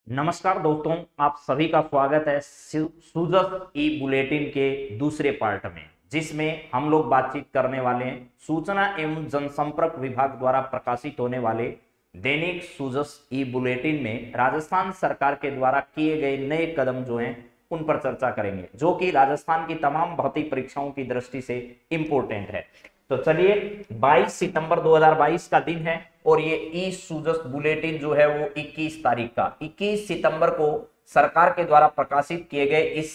नमस्कार दोस्तों, आप सभी का स्वागत है सूजस ई बुलेटिन के दूसरे पार्ट में, जिसमें हम लोग बातचीत करने वाले हैं सूचना एवं जनसंपर्क विभाग द्वारा प्रकाशित होने वाले दैनिक सूजस ई बुलेटिन में राजस्थान सरकार के द्वारा किए गए नए कदम जो हैं उन पर चर्चा करेंगे, जो कि राजस्थान की तमाम भर्ती परीक्षाओं की दृष्टि से इंपॉर्टेंट है। तो चलिए, 22 सितंबर 2022 का दिन है और ये ई सूजस बुलेटिन जो है वो 21 तारीख का 21 सितंबर को सरकार के द्वारा प्रकाशित किए गए इस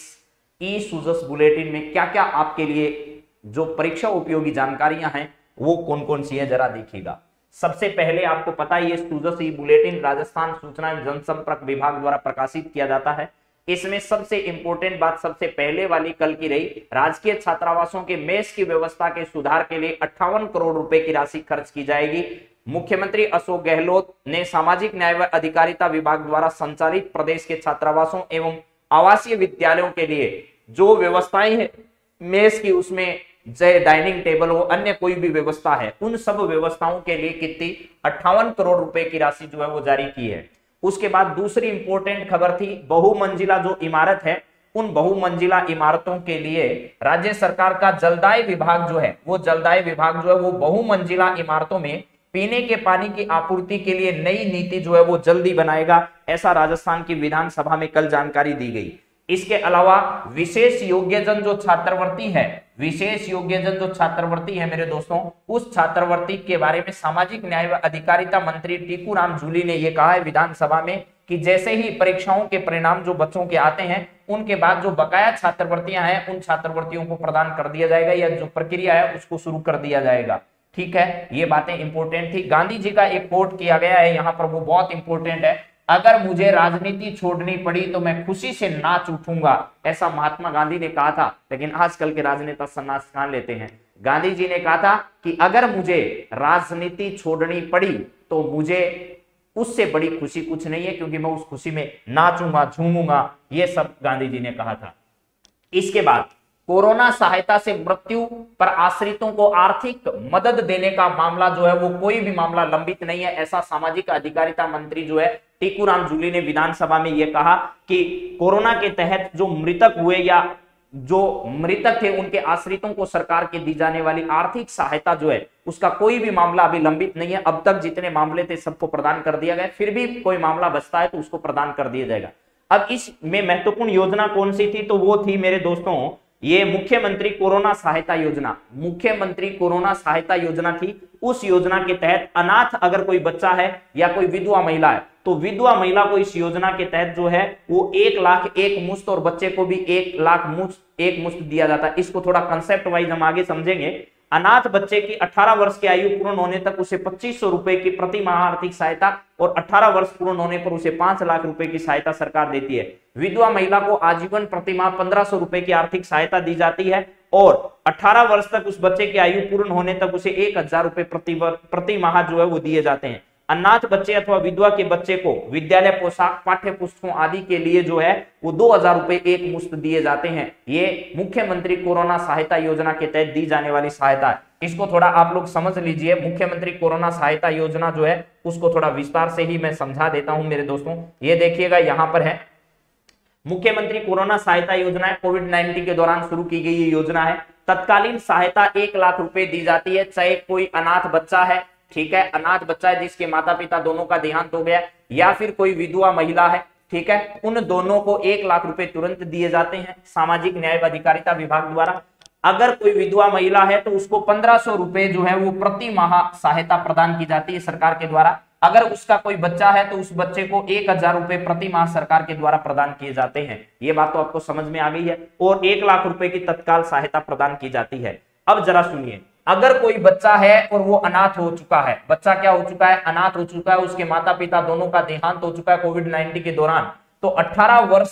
ई सूजस बुलेटिन में क्या क्या आपके लिए जो परीक्षा उपयोगी जानकारियां हैं वो कौन कौन सी है, जरा देखिएगा। सबसे पहले आपको पता है ये सूजस ई बुलेटिन राजस्थान सूचना एवं जनसंपर्क विभाग द्वारा प्रकाशित किया जाता है। इसमें सबसे इंपॉर्टेंट बात सबसे पहले वाली कल की रही, राजकीय छात्रावासों के मेस की व्यवस्था के सुधार के लिए 58 करोड़ रुपए की राशि खर्च की जाएगी। मुख्यमंत्री अशोक गहलोत ने सामाजिक न्याय व अधिकारिता विभाग द्वारा संचालित प्रदेश के छात्रावासों एवं आवासीय विद्यालयों के लिए जो व्यवस्थाएं हैं मेस की, उसमें चाहे डाइनिंग टेबल हो, अन्य कोई भी व्यवस्था है, उन सब व्यवस्थाओं के लिए कितनी 58 करोड़ रुपए की राशि जो है वो जारी की है। उसके बाद दूसरी इंपॉर्टेंट खबर थी, बहुमंजिला जो इमारत है उन बहुमंजिला इमारतों के लिए राज्य सरकार का जलदाय विभाग जो है वो जलदाय विभाग जो है वो बहुमंजिला इमारतों में पीने के पानी की आपूर्ति के लिए नई नीति जो है वो जल्दी बनाएगा, ऐसा राजस्थान की विधानसभा में कल जानकारी दी गई। इसके अलावा विशेष योग्यजन जो छात्रवृत्ति है, विशेष योग्यजन जो छात्रवृत्ति है मेरे दोस्तों, उस छात्रवृत्ति के बारे में सामाजिक न्याय व अधिकारिता मंत्री टीकूराम जूली ने यह कहा है विधानसभा में कि जैसे ही परीक्षाओं के परिणाम जो बच्चों के आते हैं उनके बाद जो बकाया छात्रवृत्तियां हैं उन छात्रवृत्तियों को प्रदान कर दिया जाएगा, या जो प्रक्रिया है उसको शुरू कर दिया जाएगा। ठीक है, ये बातें इंपॉर्टेंट थी। गांधी जी का एक कोट किया गया है यहाँ पर, वो बहुत इंपॉर्टेंट है, अगर मुझे राजनीति छोड़नी पड़ी तो मैं खुशी से नाच उठूंगा, ऐसा महात्मा गांधी ने कहा था। लेकिन आजकल के राजनेता सन्यास कहां लेते हैं। गांधी जी ने कहा था कि अगर मुझे राजनीति छोड़नी पड़ी तो मुझे उससे बड़ी खुशी कुछ नहीं है, क्योंकि मैं उस खुशी में नाचूंगा, झूमूंगा, ये सब गांधी जी ने कहा था। इसके बाद कोरोना सहायता से मृत्यु पर आश्रितों को आर्थिक मदद देने का मामला जो है वो कोई भी मामला लंबित नहीं है, ऐसा सामाजिक अधिकारिता मंत्री जो है टीकूराम जूली ने विधानसभा में यह कहा कि कोरोना के तहत जो मृतक हुए या जो मृतक थे उनके आश्रितों को सरकार के दी जाने वाली आर्थिक सहायता जो है उसका कोई भी मामला अभी लंबित नहीं है। अब तक जितने मामले थे सबको प्रदान कर दिया गया, फिर भी कोई मामला बचता है तो उसको प्रदान कर दिया जाएगा। अब इसमें महत्वपूर्ण योजना कौन सी थी, तो वो थी मेरे दोस्तों ये मुख्यमंत्री कोरोना सहायता योजना। मुख्यमंत्री कोरोना सहायता योजना थी। उस योजना के तहत अनाथ अगर कोई बच्चा है या कोई विधवा महिला है तो विधवा महिला को इस योजना के तहत जो है वो 1 लाख एक मुश्त और बच्चे को भी 1 लाख एक मुश्त दिया जाता है। इसको थोड़ा कंसेप्ट वाइज हम आगे समझेंगे। अनाथ बच्चे की 18 वर्ष की आयु पूर्ण होने तक उसे 2500 रुपए की प्रति माह आर्थिक सहायता और 18 वर्ष पूर्ण होने पर उसे 5 लाख रुपए की सहायता सरकार देती है। विधवा महिला को आजीवन प्रति माह 1500 रुपए की आर्थिक सहायता दी जाती है और 18 वर्ष तक उस बच्चे की आयु पूर्ण होने तक उसे 1000 रुपए प्रति माह जो है वो दिए जाते हैं। अनाथ बच्चे अथवा विधवा के बच्चे को विद्यालय पोशाक, पाठ्य पुस्तकों आदि के लिए जो है वो 2000 रुपए एक मुश्त दिए जाते हैं। ये मुख्यमंत्री कोरोना सहायता योजना के तहत दी जाने वाली सहायता है। इसको थोड़ा आप लोग समझ लीजिए। मुख्यमंत्री कोरोना सहायता योजना जो है उसको थोड़ा विस्तार से ही मैं समझा देता हूं मेरे दोस्तों। ये देखिएगा यहां पर है मुख्यमंत्री कोरोना सहायता योजना है, कोविड-19 के दौरान शुरू की गई ये योजना है। तत्कालीन सहायता 1 लाख रुपए दी जाती है, चाहे कोई अनाथ बच्चा है, ठीक है, अनाथ बच्चा है जिसके माता पिता दोनों का देहांत हो गया, या फिर कोई विधवा महिला है, ठीक है, उन दोनों को 1 लाख रुपए तुरंत दिए जाते हैं सामाजिक न्याय व अधिकारिता विभाग द्वारा। अगर कोई विधवा महिला है तो उसको 1500 रुपए जो है वो प्रति माह सहायता प्रदान की जाती है सरकार के द्वारा। अगर उसका कोई बच्चा है तो उस बच्चे को 1000 रुपए प्रति माह सरकार के द्वारा प्रदान किए जाते हैं। ये बात तो आपको समझ में आ गई है। और 1 लाख रुपए की तत्काल सहायता प्रदान की जाती है। अब जरा सुनिए, अगर कोई बच्चा है और वो अनाथ हो चुका है, बच्चा क्या हो चुका है, अनाथ हो चुका है, उसके माता पिता दोनों का देहांत हो चुका है कोविड-19 के दौरान, तो 18 वर्ष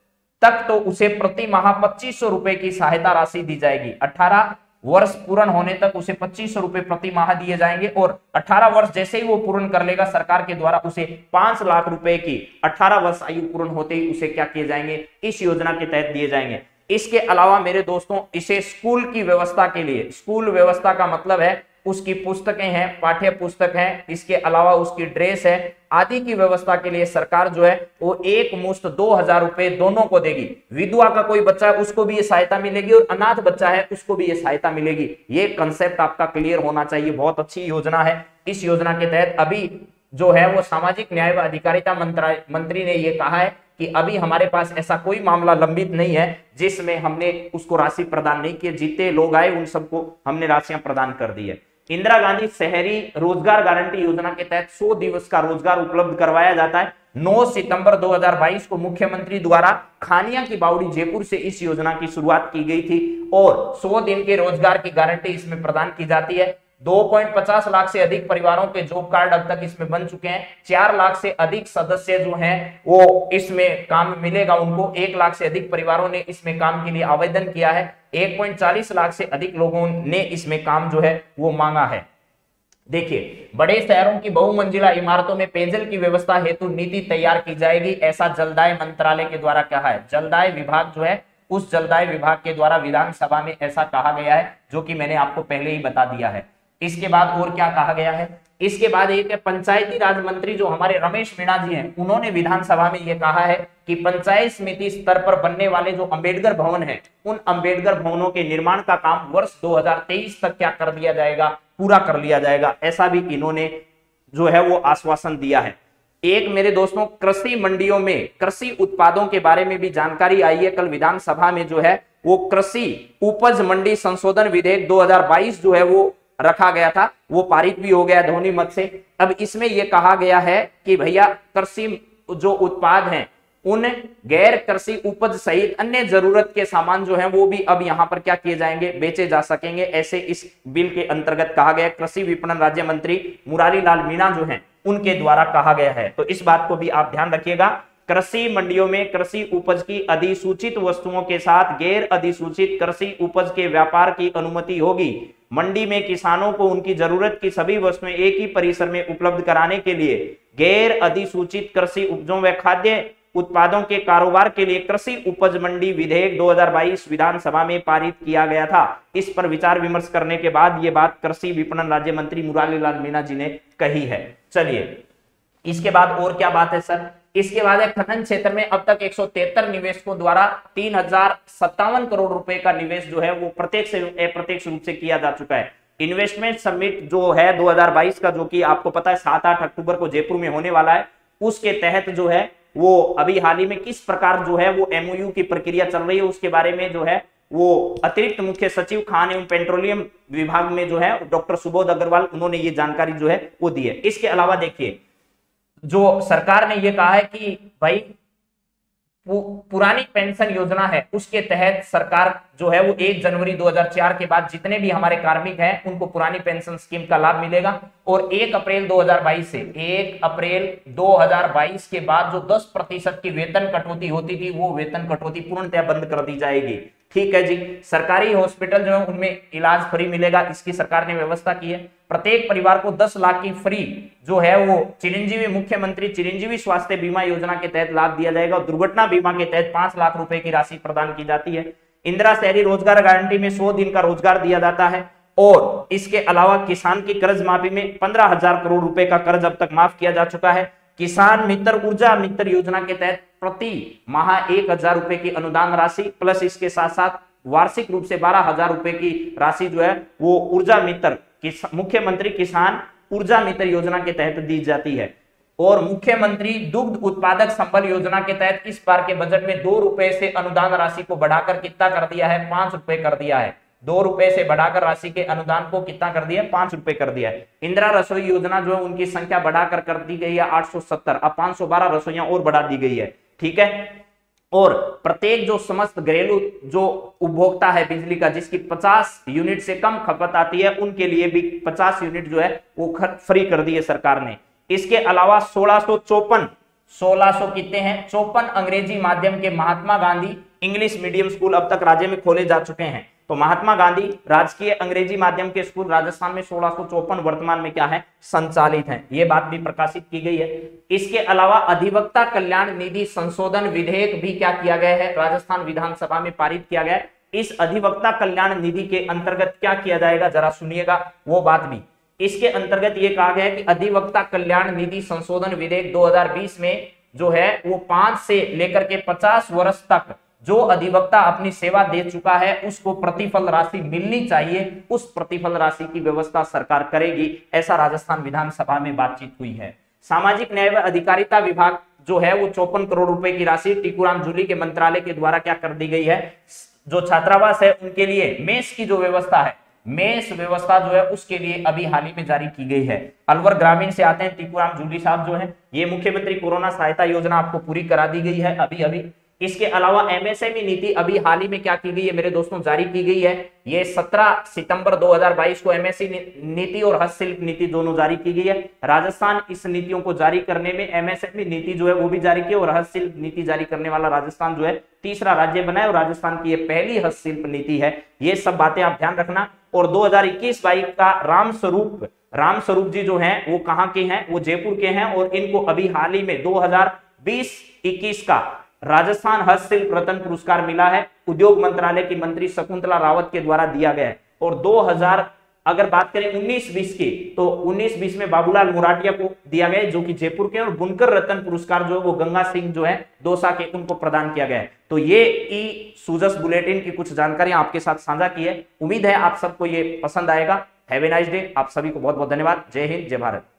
तक तो उसे प्रति माह 2500 रुपए की सहायता राशि दी जाएगी। 18 वर्ष पूर्ण होने तक उसे 2500 रुपए प्रति माह दिए जाएंगे और 18 वर्ष जैसे ही वो पूर्ण कर लेगा सरकार के द्वारा उसे 5 लाख रुपए की 18 वर्ष आयु पूर्ण होते ही उसे क्या किए जाएंगे, इस योजना के तहत दिए जाएंगे। इसके अलावा मेरे दोस्तों इसे स्कूल की व्यवस्था के लिए, स्कूल व्यवस्था का मतलब है उसकी पुस्तकें हैं, पाठ्य पुस्तक है, इसके अलावा उसकी ड्रेस है आदि की व्यवस्था के लिए सरकार जो है वो एक मुश्त 2,000 रुपए दोनों को देगी। विधवा का कोई बच्चा है उसको भी ये सहायता मिलेगी और अनाथ बच्चा है उसको भी ये सहायता मिलेगी। ये कंसेप्ट आपका क्लियर होना चाहिए। बहुत अच्छी योजना है। इस योजना के तहत अभी जो है वो सामाजिक न्याय व अधिकारिता मंत्री ने ये कहा है कि अभी हमारे पास ऐसा कोई मामला लंबित नहीं है जिसमें हमने उसको राशि प्रदान नहीं की। जितने लोग आए उन सबको हमने राशियां प्रदान कर दी है। इंदिरा गांधी शहरी रोजगार गारंटी योजना के तहत 100 दिवस का रोजगार उपलब्ध करवाया जाता है। 9 सितंबर 2022 को मुख्यमंत्री द्वारा खानिया की बावड़ी जयपुर से इस योजना की शुरुआत की गई थी और 100 दिन के रोजगार की गारंटी इसमें प्रदान की जाती है। 2.50 लाख से अधिक परिवारों के जॉब कार्ड अब तक इसमें बन चुके हैं। 4 लाख से अधिक सदस्य जो हैं वो इसमें काम मिलेगा उनको। 1 लाख से अधिक परिवारों ने इसमें काम के लिए आवेदन किया है। 1.40 लाख से अधिक लोगों ने इसमें काम जो है वो मांगा है। देखिए, बड़े शहरों की बहुमंजिला इमारतों में पेयजल की व्यवस्था हेतु नीति तैयार की जाएगी, ऐसा जलदाय मंत्रालय के द्वारा कहा है। जलदाय विभाग जो है उस जलदाय विभाग के द्वारा विधानसभा में ऐसा कहा गया है, जो कि मैंने आपको पहले ही बता दिया है। इसके बाद और क्या कहा गया है? इसके बाद एक पंचायती राज मंत्री जो हमारे रमेश मीणा जी हैं, उन्होंने विधानसभा में यह कहा है कि पंचायत समिति स्तर पर बनने वाले जो अंबेडकर भवन है, उन अंबेडकर भवनों के निर्माण का काम वर्ष 2023 तक क्या कर दिया जाएगा, पूरा कर लिया जाएगा। ऐसा भी इन्होंने जो है वो आश्वासन दिया है। एक मेरे दोस्तों, कृषि मंडियों में कृषि उत्पादों के बारे में भी जानकारी आई है। कल विधानसभा में जो है वो कृषि उपज मंडी संशोधन विधेयक 2022 जो है वो रखा गया था, वो पारित भी हो गया ध्वनि मत से। अब इसमें यह कहा गया है कि भैया कृषि जो उत्पाद हैं उन गैर कृषि उपज सहित अन्य जरूरत के सामान जो हैं वो भी अब यहां पर क्या किए जाएंगे, बेचे जा सकेंगे। ऐसे इस बिल के अंतर्गत कहा गया। कृषि विपणन राज्य मंत्री मुरारी लाल मीणा जो हैं उनके द्वारा कहा गया है। तो इस बात को भी आप ध्यान रखिएगा। कृषि मंडियों में कृषि उपज की अधिसूचित वस्तुओं के साथ गैर अधिसूचित कृषि उपज के व्यापार की अनुमति होगी। मंडी में किसानों को उनकी जरूरत की सभी वस्तुएं एक ही परिसर में उपलब्ध कराने के लिए गैर अधिसूचित कृषि उपजों व खाद्य उत्पादों के कारोबार के लिए कृषि उपज मंडी विधेयक 2022 विधानसभा में पारित किया गया था। इस पर विचार विमर्श करने के बाद ये बात कृषि विपणन राज्य मंत्री मुरारी लाल मीणा जी ने कही है। चलिए, इसके बाद और क्या बात है सर? इसके बाद खनन क्षेत्र में अब तक 173 निवेशकों द्वारा 3057 करोड़ रुपए का निवेश जो है वो प्रत्यक्ष अप्रत्यक्ष रूप से किया जा चुका है। इन्वेस्टमेंट समिट जो है 2022 का, जो कि आपको पता है 7-8 अक्टूबर को जयपुर में होने वाला है, उसके तहत जो है वो अभी हाल ही में किस प्रकार जो है वो एमओयू की प्रक्रिया चल रही है उसके बारे में जो है वो अतिरिक्त मुख्य सचिव खान एवं पेट्रोलियम विभाग में जो है डॉक्टर सुबोध अग्रवाल, उन्होंने ये जानकारी जो है वो दी है। इसके अलावा देखिए, जो सरकार ने ये कहा है कि भाई पुरानी पेंशन योजना है उसके तहत सरकार जो है वो 1 जनवरी 2004 के बाद जितने भी हमारे कार्मिक हैं उनको पुरानी पेंशन स्कीम का लाभ मिलेगा। और 1 अप्रैल 2022 के बाद जो 10% की वेतन कटौती होती थी वो वेतन कटौती पूर्णतः बंद कर दी जाएगी। ठीक है जी। सरकारी हॉस्पिटल जो है उनमें इलाज फ्री मिलेगा, इसकी सरकार ने व्यवस्था की है। प्रत्येक परिवार को 10 लाख की फ्री जो है वो चिरंजीवी मुख्यमंत्री चिरंजीवी स्वास्थ्य बीमा योजना के तहत लाभ दिया जाएगा। और दुर्घटना बीमा के तहत 5 लाख रुपए की राशि प्रदान की जाती है। इंदिरा शहरी रोजगार गारंटी में 100 दिन का रोजगार दिया जाता है। और इसके अलावा किसान की कर्ज माफी में 15,000 करोड़ रुपए का कर्ज अब तक माफ किया जा चुका है। किसान मित्र ऊर्जा मित्र योजना के तहत प्रति माह 1,000 रुपए की अनुदान राशि प्लस इसके साथ साथ वार्षिक रूप से 12,000 रुपए की राशि जो है वो ऊर्जा मित्र मुख्यमंत्री किसान ऊर्जा मित्र योजना के तहत दी जाती है। और मुख्यमंत्री दुग्ध उत्पादक संबल योजना के तहत इस बार के बजट में 2 रुपए से अनुदान राशि को बढ़ाकर कितना कर दिया है, 5 रुपए कर दिया है। 2 रुपए से बढ़ाकर राशि के अनुदान को कितना कर दिया है, 5 रुपए कर दिया है। इंदिरा रसोई योजना जो है उनकी संख्या बढ़ाकर कर दी गई है 870, अब 512 रसोइयां और बढ़ा दी गई है। ठीक है। और प्रत्येक जो समस्त घरेलू जो उपभोक्ता है बिजली का जिसकी 50 यूनिट से कम खपत आती है उनके लिए भी 50 यूनिट जो है वो फ्री कर दी है सरकार ने। इसके अलावा 1600 कितने हैं, 54 अंग्रेजी माध्यम के Mahatma Gandhi English medium school अब तक राज्य में खोले जा चुके हैं। तो महात्मा गांधी राजकीय अंग्रेजी माध्यम के स्कूल राजस्थान में 1654 वर्तमान में क्या है, संचालित हैं। ये बात भी प्रकाशित की गई है। इसके अलावा अधिवक्ता कल्याण निधि संशोधन विधेयक भी क्या किया गया है, राजस्थान विधानसभा में पारित किया गया है। इस अधिवक्ता कल्याण निधि के अंतर्गत क्या किया जाएगा, जरा सुनिएगा वो बात भी। इसके अंतर्गत ये कहा गया है कि अधिवक्ता कल्याण निधि संशोधन विधेयक 2020 में जो है वो 5 से लेकर के 50 वर्ष तक जो अधिवक्ता अपनी सेवा दे चुका है उसको प्रतिफल राशि मिलनी चाहिए, उस प्रतिफल राशि की व्यवस्था सरकार करेगी, ऐसा राजस्थान विधानसभा में बातचीत हुई है। सामाजिक न्याय व अधिकारिता विभाग जो है वो 54 करोड़ रुपए की राशि टीकूराम जूली के मंत्रालय के द्वारा क्या कर दी गई है, जो छात्रावास है उनके लिए मेस की जो व्यवस्था है, मेस व्यवस्था जो है उसके लिए अभी हाल ही में जारी की गई है। अलवर ग्रामीण से आते हैं टीकूराम जूली साहब जो है, ये मुख्यमंत्री कोरोना सहायता योजना आपको पूरी करा दी गई है अभी अभी। इसके अलावा एमएसएमई नीति अभी हाल ही में क्या की गई है मेरे दोस्तों, जारी की गई है। ये 17 सितंबर 2022 को एमएसएमई नीति और हस्तशिल्प नीति दोनों जारी की गई है। राजस्थान इस नीतियों को जारी करने में एमएसएमई नीति जो है वो भी जारी की और हस्तशिल्प नीति जारी करने वाला राजस्थान जो है तीसरा राज्य बना है और राजस्थान की ये पहली हस्तशिल्प नीति है। ये सब बातें आप ध्यान रखना। और 2021-22 का रामस्वरूप जी जो हैं वो कहाँ के हैं, वो जयपुर के हैं और इनको अभी हाल ही में 2020-21 का राजस्थान हस्तशिल्प रत्न पुरस्कार मिला है, उद्योग मंत्रालय की मंत्री शकुंतला रावत के द्वारा दिया गया है। और 2000 अगर बात करें 19-20 की तो 19-20 में बाबूलाल मुराटिया को दिया गया जो कि जयपुर के, और बुनकर रत्न पुरस्कार जो है वो गंगा सिंह जो है दौसा के, उनको प्रदान किया गया है। तो ये ई सूजस बुलेटिन की कुछ जानकारियां आपके साथ साझा की है। उम्मीद है आप सबको ये पसंद आएगा। Have a nice day. आप सभी को बहुत बहुत धन्यवाद। जय हिंद, जय भारत।